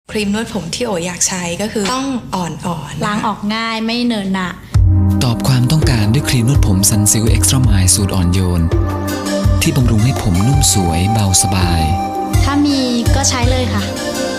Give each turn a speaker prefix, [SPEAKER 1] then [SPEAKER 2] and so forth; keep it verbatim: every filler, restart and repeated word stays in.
[SPEAKER 1] ครีมนวดผมที่โออยากใช้ก็คือต้องอ่อนๆ
[SPEAKER 2] ล้างออกง่ายไม่เหนอะหนะ
[SPEAKER 3] ตอบความต้องการด้วยครีมนวดผมซันซิลเอ็กซ์ตร้าไมล์สูตรอ่อนโยนที่บำรุงให้ผมนุ่มสวยเบาสบาย
[SPEAKER 2] ถ้ามีก็ใช้เลยค่ะ